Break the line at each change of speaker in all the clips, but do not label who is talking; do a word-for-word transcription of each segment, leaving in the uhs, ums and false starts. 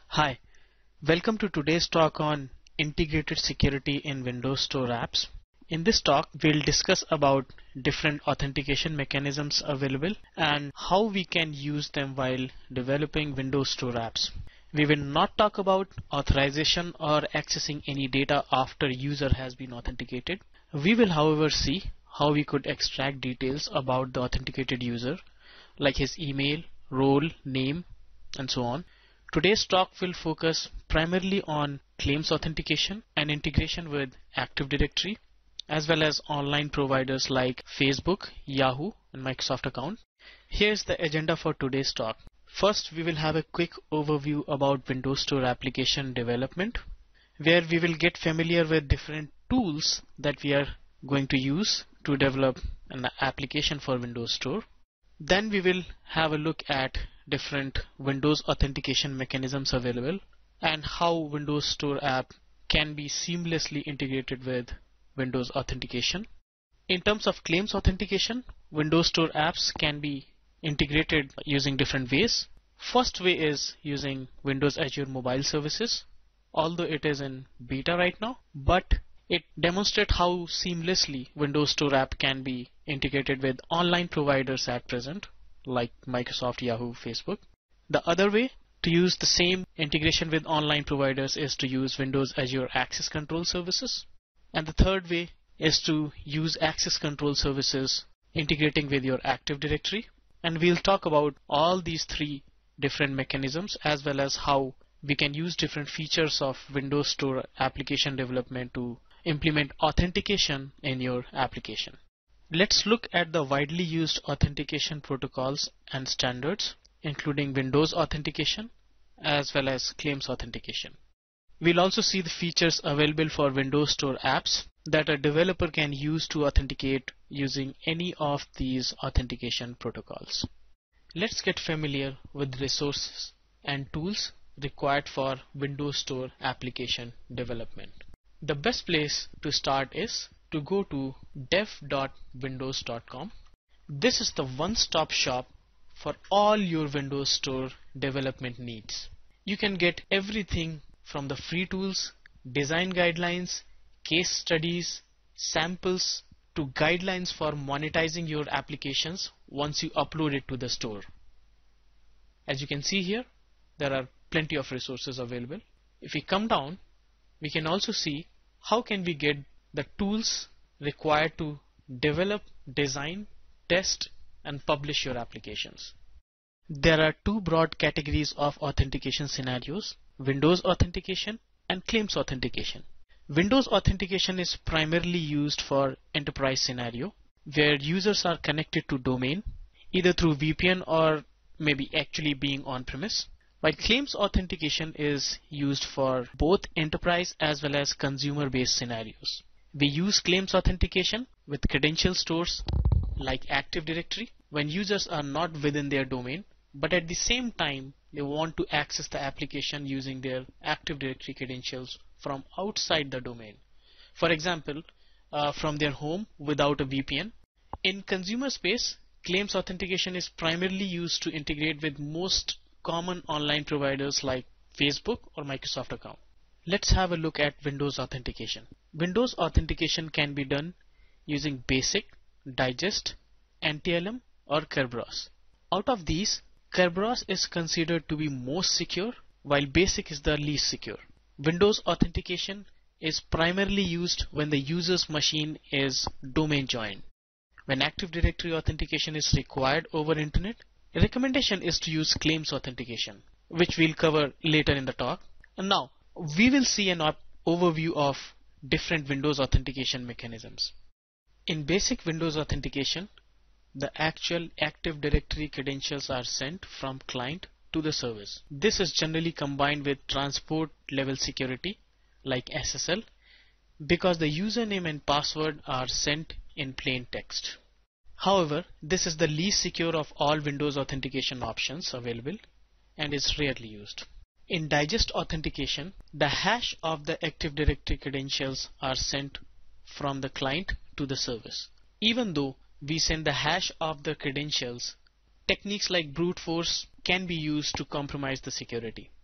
Hi, welcome to today's talk on integrated security in Windows Store apps. In this talk, we'll discuss about different authentication mechanisms available and how we can use them while developing Windows Store apps. We will not talk about authorization or accessing any data after user has been authenticated. We will, however, see how we could extract details about the authenticated user, like his email, role, name, and so on. Today's talk will focus primarily on claims authentication and integration with Active Directory, as well as online providers like Facebook, Yahoo, and Microsoft account. Here's the agenda for today's talk. First, we will have a quick overview about Windows Store application development, where we will get familiar with different tools that we are going to use to develop an application for Windows Store. Then we will have a look at different Windows authentication mechanisms available and how Windows Store app can be seamlessly integrated with Windows authentication. In terms of claims authentication, Windows Store apps can be integrated using different ways. First way is using Windows Azure Mobile Services, although it is in beta right now, but it demonstrates how seamlessly Windows Store app can be integrated with online providers at present, like Microsoft, Yahoo, Facebook. The other way to use the same integration with online providers is to use Windows Azure Access Control Services. And the third way is to use Access Control Services integrating with your Active Directory. And we'll talk about all these three different mechanisms as well as how we can use different features of Windows Store application development to implement authentication in your application. Let's look at the widely used authentication protocols and standards, including Windows authentication as well as claims authentication. We'll also see the features available for Windows Store apps that a developer can use to authenticate using any of these authentication protocols. Let's get familiar with resources and tools required for Windows Store application development. The best place to start is to go to dev dot windows dot com. This is the one-stop shop for all your Windows Store development needs. You can get everything from the free tools, design guidelines, case studies, samples, to guidelines for monetizing your applications once you upload it to the store. As you can see here, there are plenty of resources available. If we come down, we can also see how can we get the tools required to develop, design, test, and publish your applications. There are two broad categories of authentication scenarios: Windows authentication and claims authentication. Windows authentication is primarily used for enterprise scenario, where users are connected to domain either through V P N or maybe actually being on-premise, while claims authentication is used for both enterprise as well as consumer-based scenarios. We use claims authentication with credential stores like Active Directory when users are not within their domain, but at the same time they want to access the application using their Active Directory credentials from outside the domain. For example, uh, from their home without a V P N. In consumer space, claims authentication is primarily used to integrate with most common online providers like Facebook or Microsoft account. Let's have a look at Windows authentication. Windows authentication can be done using Basic, Digest, N T L M, or Kerberos. Out of these, Kerberos is considered to be most secure, while Basic is the least secure. Windows authentication is primarily used when the user's machine is domain joined. When Active Directory authentication is required over Internet, a recommendation is to use claims authentication, which we'll cover later in the talk. And now, we will see an overview of different Windows authentication mechanisms. In basic Windows authentication, the actual Active Directory credentials are sent from client to the service. This is generally combined with transport level security like S S L because the username and password are sent in plain text. However, this is the least secure of all Windows authentication options available and is rarely used. In Digest authentication, the hash of the Active Directory credentials are sent from the client to the service. Even though we send the hash of the credentials, techniques like brute force can be used to compromise the security.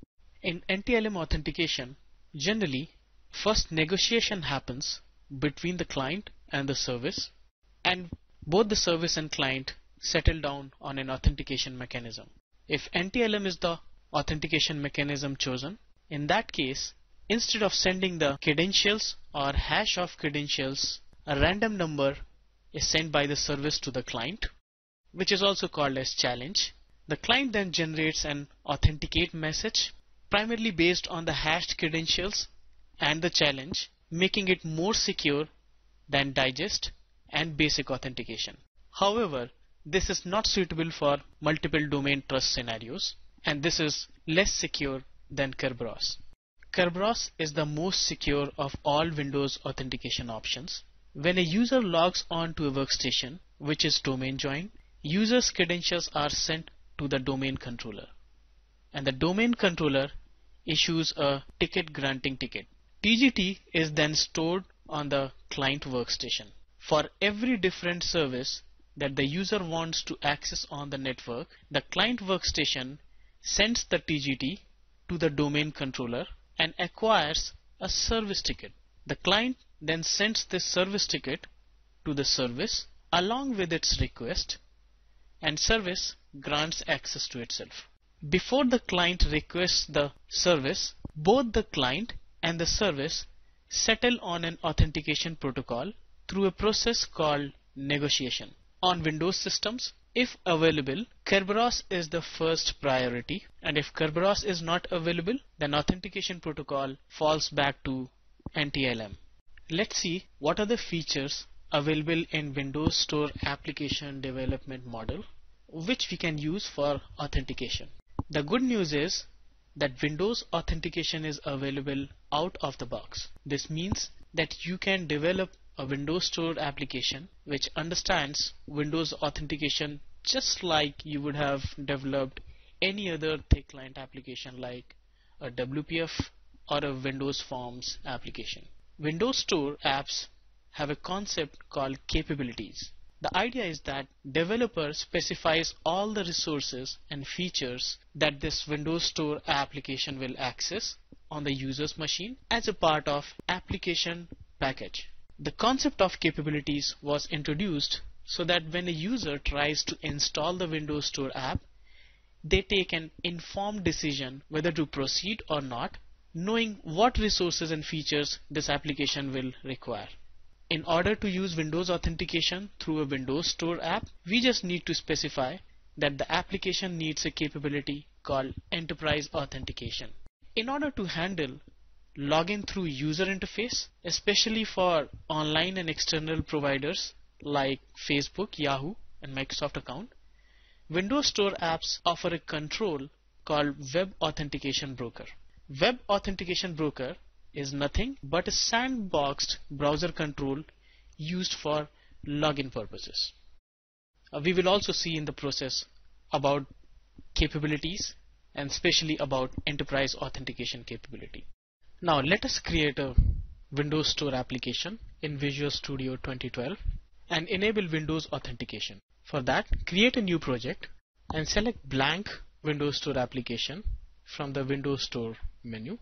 In N T L M authentication, generally, first negotiation happens between the client and the service, and both the service and client settle down on an authentication mechanism. If N T L M is the authentication mechanism chosen, in that case, instead of sending the credentials or hash of credentials, a random number is sent by the service to the client, which is also called as challenge. The client then generates an authenticate message, primarily based on the hashed credentials and the challenge, making it more secure than digest and basic authentication. However, this is not suitable for multiple domain trust scenarios, and this is less secure than Kerberos. Kerberos is the most secure of all Windows authentication options. When a user logs on to a workstation, which is domain joined, user's credentials are sent to the domain controller, and the domain controller issues a ticket granting ticket. T G T is then stored on the client workstation. For every different service that the user wants to access on the network, the client workstation sends the T G T to the domain controller and acquires a service ticket. The client then sends this service ticket to the service along with its request, and service grants access to itself. Before the client requests the service, both the client and the service settle on an authentication protocol through a process called negotiation. On Windows systems, if available, Kerberos is the first priority, and if Kerberos is not available, then authentication protocol falls back to N T L M. Let's see what are the features available in Windows Store application development model which we can use for authentication. The good news is that Windows authentication is available out of the box. This means that you can develop a Windows Store application which understands Windows authentication just like you would have developed any other thick client application like a W P F or a Windows Forms application. Windows Store apps have a concept called capabilities. The idea is that developer specifies all the resources and features that this Windows Store application will access on the user's machine as a part of application package. The concept of capabilities was introduced so that when a user tries to install the Windows Store app, they take an informed decision whether to proceed or not, knowing what resources and features this application will require. In order to use Windows authentication through a Windows Store app, we just need to specify that the application needs a capability called Enterprise Authentication. In order to handle login through user interface, especially for online and external providers like Facebook, Yahoo, and Microsoft account, Windows Store apps offer a control called Web Authentication Broker. Web Authentication Broker is nothing but a sandboxed browser control used for login purposes. Uh, we will also see in the process about capabilities and especially about enterprise authentication capability. Now let us create a Windows Store application in Visual Studio twenty twelve and enable Windows authentication. For that, create a new project and select blank Windows Store application from the Windows Store menu.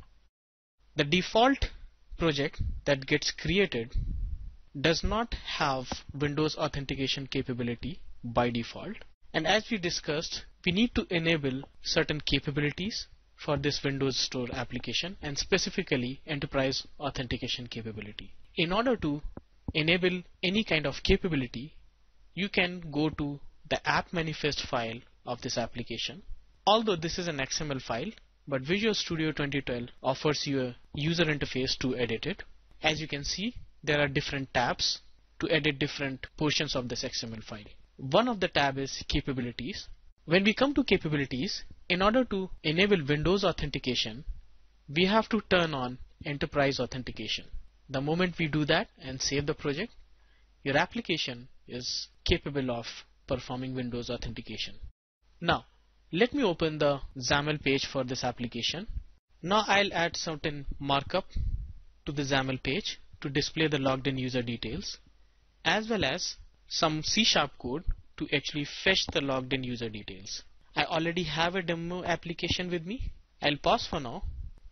The default project that gets created does not have Windows authentication capability by default, and as we discussed, we need to enable certain capabilities for this Windows Store application and specifically enterprise authentication capability. In order to enable any kind of capability, you can go to the app manifest file of this application. Although this is an X M L file, but Visual Studio twenty twelve offers you a user interface to edit it. As you can see, there are different tabs to edit different portions of this X M L file. One of the tab is capabilities. When we come to capabilities, in order to enable Windows authentication, we have to turn on enterprise authentication. The moment we do that and save the project, your application is capable of performing Windows authentication. Now, let me open the XAML page for this application. Now I'll add certain markup to the XAML page to display the logged in user details, as well as some C sharp code to actually fetch the logged in user details. I already have a demo application with me. I'll pause for now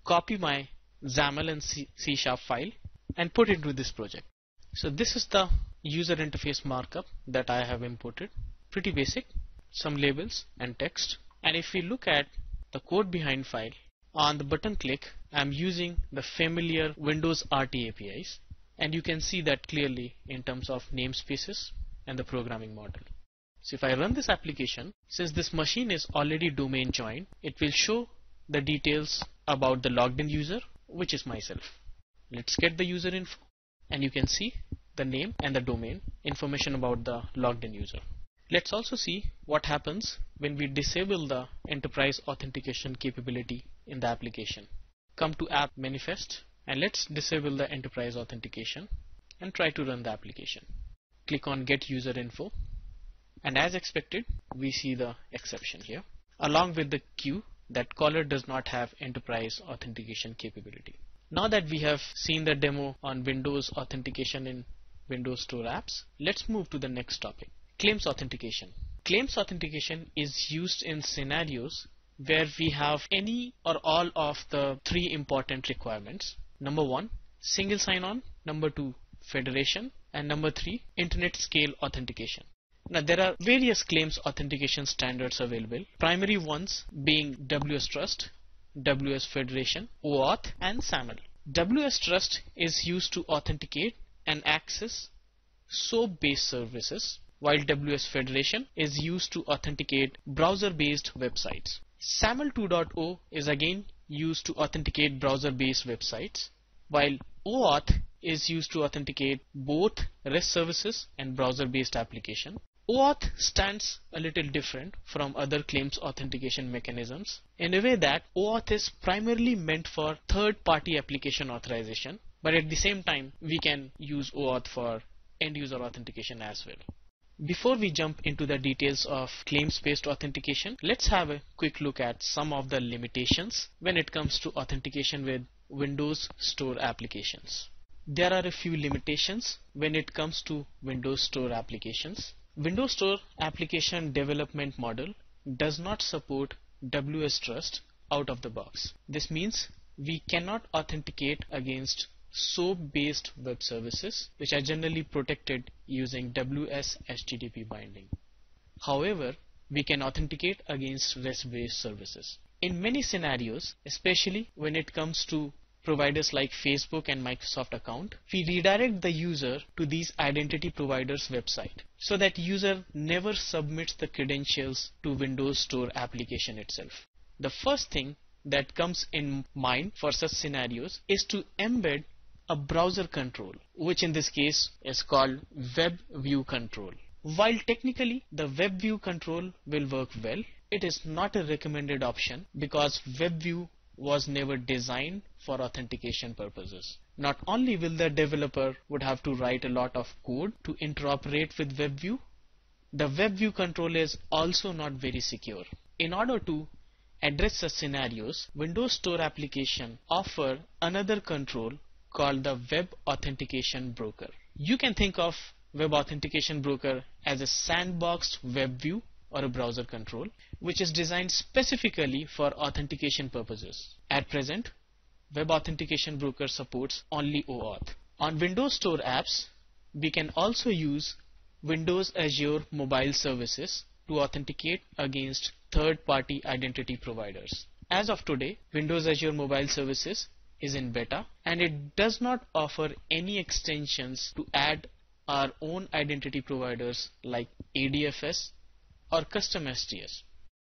copy my XAML and C, C Sharp file and put it into this project. So this is the user interface markup that I have imported. Pretty basic, some labels and text. And if we look at the code behind file, on the button click, I'm using the familiar Windows R T A P Is, and you can see that clearly in terms of namespaces and the programming model. So if I run this application, since this machine is already domain joined, it will show the details about the logged in user, which is myself. Let's get the user info, and you can see the name and the domain information about the logged in user. Let's also see what happens when we disable the enterprise authentication capability in the application. Come to app manifest and let's disable the enterprise authentication and try to run the application. Click on get user info, and as expected we see the exception here along with the queue that caller does not have enterprise authentication capability. Now that we have seen the demo on Windows authentication in Windows Store apps, let's move to the next topic. Claims authentication. Claims authentication is used in scenarios where we have any or all of the three important requirements. Number one, single sign-on. Number two, federation. And number three, internet scale authentication. Now there are various claims authentication standards available. Primary ones being W S Trust, W S Federation, OAuth, and SAML. W S Trust is used to authenticate and access SOAP-based services, while W S Federation is used to authenticate browser-based websites. SAML two point oh is again used to authenticate browser-based websites, while OAuth is used to authenticate both REST services and browser-based application. OAuth stands a little different from other claims authentication mechanisms in a way that OAuth is primarily meant for third-party application authorization, but at the same time we can use OAuth for end-user authentication as well. Before we jump into the details of claims-based authentication, let's have a quick look at some of the limitations when it comes to authentication with Windows Store applications. There are a few limitations when it comes to Windows Store applications. Windows Store application development model does not support W S Trust out of the box. This means we cannot authenticate against SOAP-based web services, which are generally protected using W S H T T P binding. However, we can authenticate against REST-based services. In many scenarios, especially when it comes to providers like Facebook and Microsoft account, we redirect the user to these identity providers' website so that user never submits the credentials to Windows Store application itself. The first thing that comes in mind for such scenarios is to embed a browser control, which in this case is called web view control. While technically the web view control will work well, it is not a recommended option because web view was never designed for authentication purposes. Not only will the developer would have to write a lot of code to interoperate with web view, the web view control is also not very secure. In order to address such scenarios, Windows Store application offer another control called the Web Authentication Broker. You can think of Web Authentication Broker as a sandboxed web view or a browser control, which is designed specifically for authentication purposes. At present, Web Authentication Broker supports only OAuth. On Windows Store apps, we can also use Windows Azure Mobile Services to authenticate against third-party identity providers. As of today, Windows Azure Mobile Services is in beta and it does not offer any extensions to add our own identity providers like A D F S or custom S T S.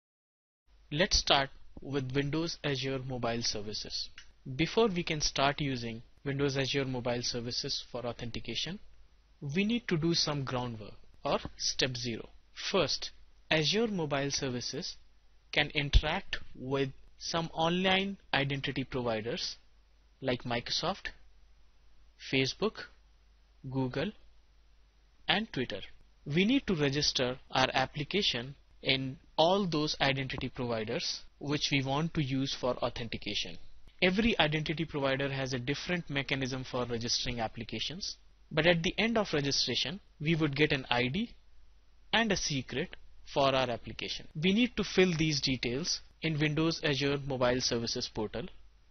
Let's start with Windows Azure Mobile Services. Before we can start using Windows Azure Mobile Services for authentication, we need to do some groundwork or step zero. First, Azure Mobile Services can interact with some online identity providers like Microsoft, Facebook, Google, and Twitter. We need to register our application in all those identity providers which we want to use for authentication. Every identity provider has a different mechanism for registering applications, but at the end of registration, we would get an I D and a secret for our application. We need to fill these details in Windows Azure Mobile Services portal,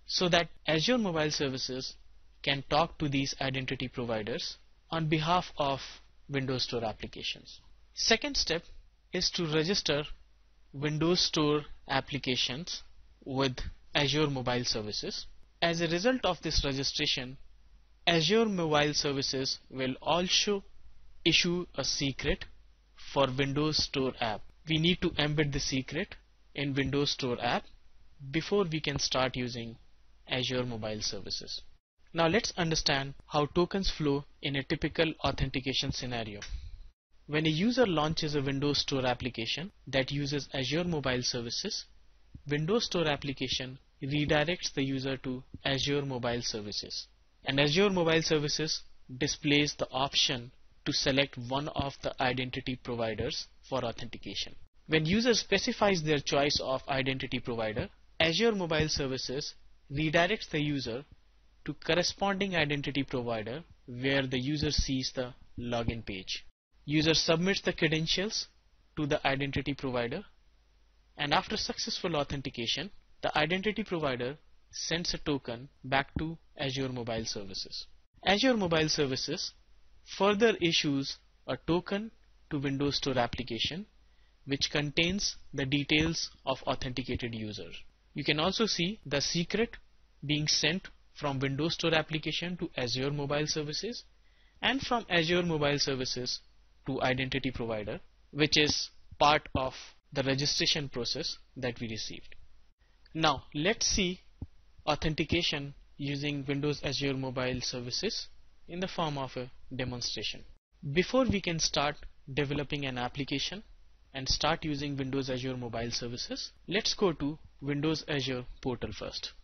so that Azure Mobile Services can talk to these identity providers on behalf of Windows Store applications. Second step is to register Windows Store applications with Azure Mobile Services. As a result of this registration, Azure Mobile Services will also issue a secret for Windows Store app. We need to embed the secret in Windows Store app before we can start using Azure Mobile Services. Now let's understand how tokens flow in a typical authentication scenario. When a user launches a Windows Store application that uses Azure Mobile Services, Windows Store application redirects the user to Azure Mobile Services, and Azure Mobile Services displays the option to select one of the identity providers for authentication. When user specifies their choice of identity provider, Azure Mobile Services redirects the user to corresponding identity provider where the user sees the login page. User submits the credentials to the identity provider, and after successful authentication, the identity provider sends a token back to Azure Mobile Services. Azure Mobile Services further issues a token to Windows Store application which contains the details of authenticated user. You can also see the secret being sent from Windows Store application to Azure Mobile Services and from Azure Mobile Services to identity provider, which is part of the registration process that we received. Now let's see authentication using Windows Azure Mobile Services in the form of a demonstration. Before we can start developing an application and start using Windows Azure Mobile Services, let's go to Windows Azure portal first.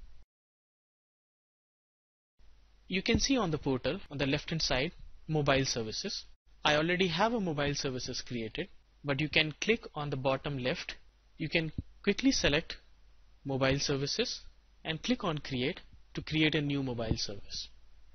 You can see on the portal on the left hand side mobile services. I already have a mobile services created, but you can click on the bottom left. You can quickly select mobile services and click on create to create a new mobile service.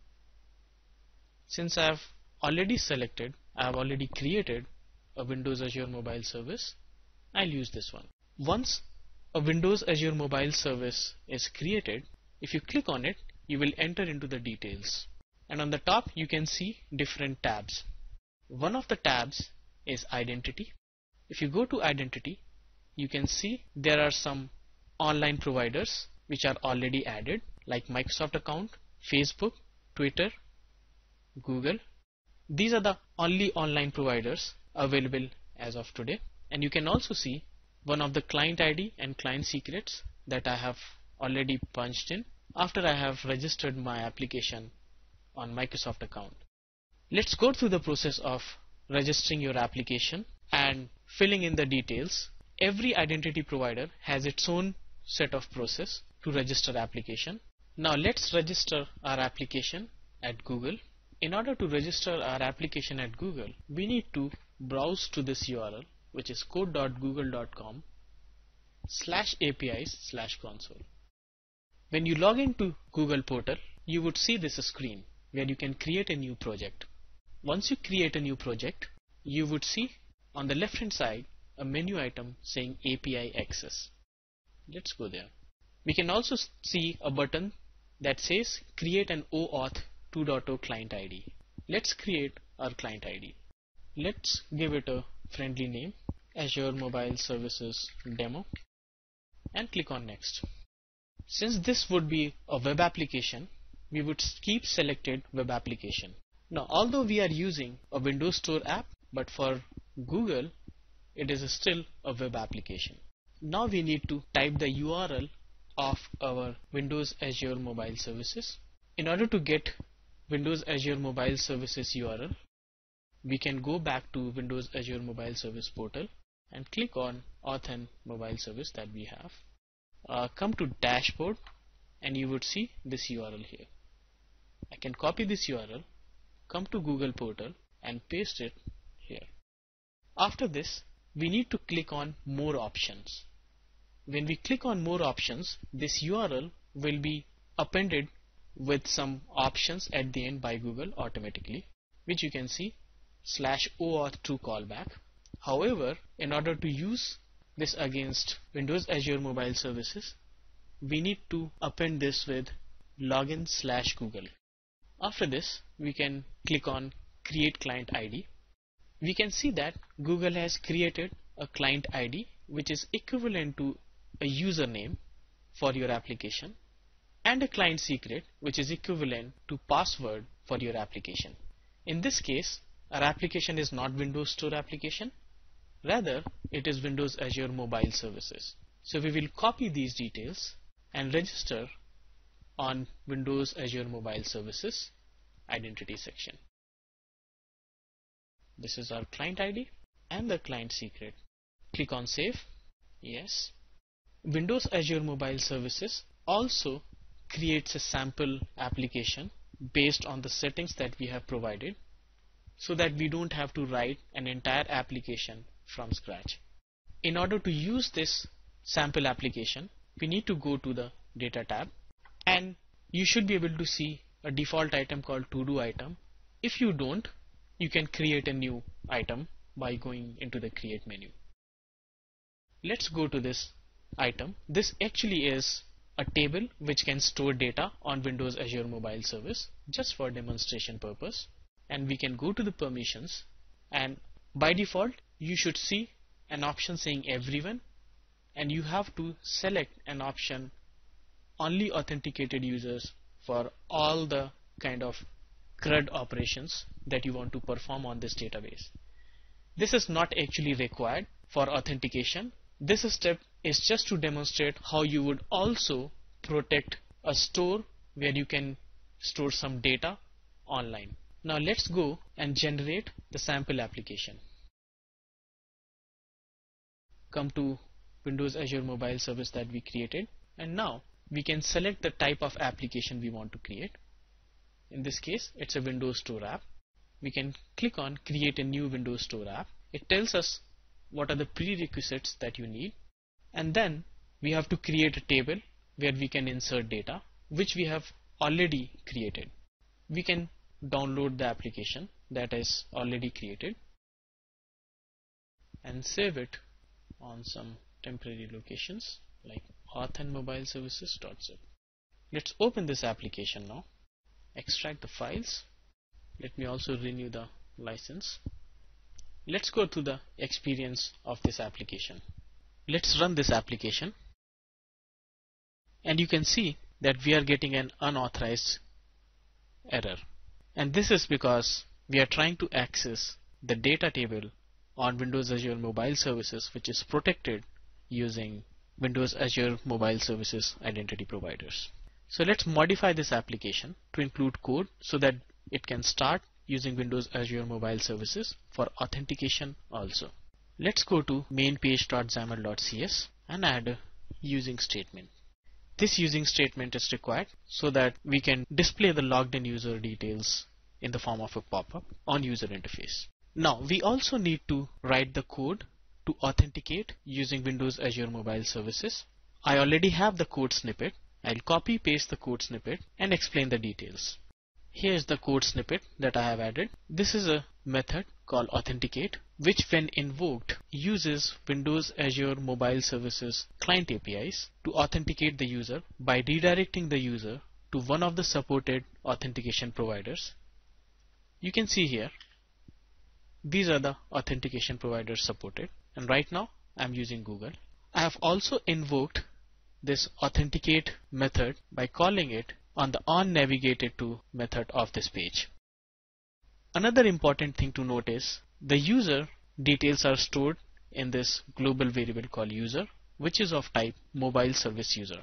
Since I have already selected, I have already created a Windows Azure Mobile Service, I'll use this one. Once a Windows Azure Mobile Service is created, if you click on it, you will enter into the details. And on the top, you can see different tabs. One of the tabs is Identity. If you go to Identity, you can see there are some online providers which are already added, like Microsoft account, Facebook, Twitter, Google. These are the only online providers available as of today. And you can also see one of the client I D and client secrets that I have already punched in after I have registered my application on Microsoft account. Let's go through the process of registering your application and filling in the details. Every identity provider has its own set of process to register application. Now let's register our application at Google. In order to register our application at Google, we need to browse to this U R L, which is code dot google dot com slash A P Is slash console. When you log into Google portal, you would see this screen where you can create a new project. Once you create a new project, you would see on the left hand side a menu item saying A P I access. Let's go there. We can also see a button that says create an OAuth two point oh client I D. Let's create our client I D. Let's give it a friendly name, Azure Mobile Services Demo, and click on next. Since this would be a web application, we would keep selected web application. Now, although we are using a Windows Store app, but for Google, it is still a web application. Now we need to type the U R L of our Windows Azure Mobile Services. In order to get Windows Azure Mobile Services U R L, we can go back to Windows Azure Mobile Service portal and click on Auth Mobile Service that we have. Uh, come to Dashboard and you would see this U R L here. I can copy this U R L, come to Google portal and paste it here. After this, we need to click on More Options. When we click on More Options, this U R L will be appended with some options at the end by Google automatically, which you can see slash OAuth two callback. However, in order to use this against Windows Azure Mobile Services, we need to append this with login slash Google. After this, we can click on create client I D. We can see that Google has created a client I D which is equivalent to a username for your application and a client secret which is equivalent to password for your application. In this case, our application is not Windows Store application, rather it is Windows Azure Mobile Services. So we will copy these details and register on Windows Azure Mobile Services identity section. This is our client I D and the client secret. Click on save. Yes. Windows Azure Mobile Services also creates a sample application based on the settings that we have provided, so that we don't have to write an entire application from scratch. In order to use this sample application, we need to go to the data tab, and you should be able to see a default item called to do item. If you don't, you can create a new item by going into the create menu. Let's go to this item. This actually is a table which can store data on Windows Azure Mobile Service, just for demonstration purpose. And we can go to the permissions, and by default you should see an option saying everyone, and you have to select an option only authenticated users for all the kind of CRUD operations that you want to perform on this database. This is not actually required for authentication. This step is just to demonstrate how you would also protect a store where you can store some data online. Now let's go and generate the sample application. Come to Windows Azure Mobile Service that we created, and now we can select the type of application we want to create. In this case, it's a Windows Store app. We can click on create a new Windows Store app. It tells us what are the prerequisites that you need, and then we have to create a table where we can insert data, which we have already created. We can download the application that is already created and save it on some temporary locations like auth and mobile services.zip. Let's open this application now, extract the files. Let me also renew the license. Let's go to the experience of this application. Let's run this application, and you can see that we are getting an unauthorized error. And this is because we are trying to access the data table on Windows Azure Mobile Services, which is protected using Windows Azure Mobile Services identity providers. So let's modify this application to include code so that it can start using Windows Azure Mobile Services for authentication also. Let's go to main page.xaml.cs and add a using statement. This using statement is required so that we can display the logged in user details in the form of a pop-up on user interface. Now we also need to write the code to authenticate using Windows Azure Mobile Services. I already have the code snippet. I'll copy paste the code snippet and explain the details. Here's the code snippet that I have added. This is a method called authenticate, which when invoked uses Windows Azure Mobile Services client A P Is to authenticate the user by redirecting the user to one of the supported authentication providers. You can see here, these are the authentication providers supported, and right now I'm using Google. I have also invoked this authenticate method by calling it on the onNavigated-to method of this page. Another important thing to note is the user details are stored in this global variable called user, which is of type mobile service user.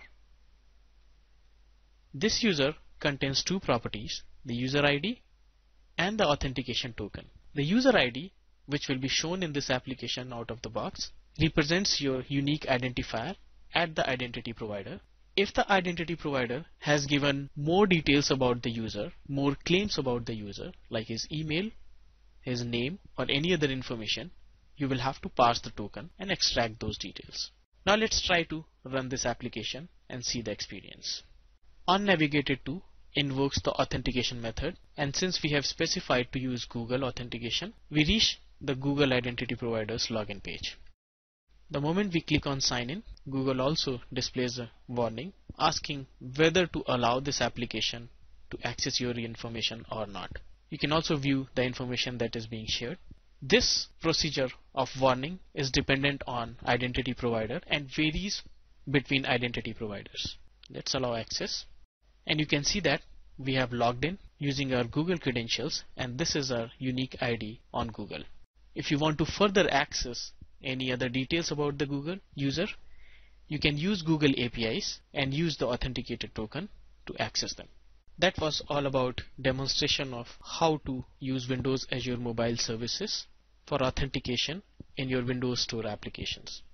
This user contains two properties, the user I D and the authentication token. The user I D, which will be shown in this application out of the box, represents your unique identifier at the identity provider. If the identity provider has given more details about the user, more claims about the user, like his email, his name, or any other information, you will have to parse the token and extract those details. Now let's try to run this application and see the experience. OnNavigated-to invokes the authentication method, and since we have specified to use Google authentication, we reach the Google identity provider's login page. The moment we click on sign in, Google also displays a warning asking whether to allow this application to access your information or not. You can also view the information that is being shared. This procedure of warning is dependent on identity provider and varies between identity providers. Let's allow access, and you can see that we have logged in using our Google credentials, and this is our unique I D on Google. If you want to further access any other details about the Google user, you can use Google A P Is and use the authenticated token to access them. That was all about demonstration of how to use Windows Azure Mobile Services for authentication in your Windows Store applications.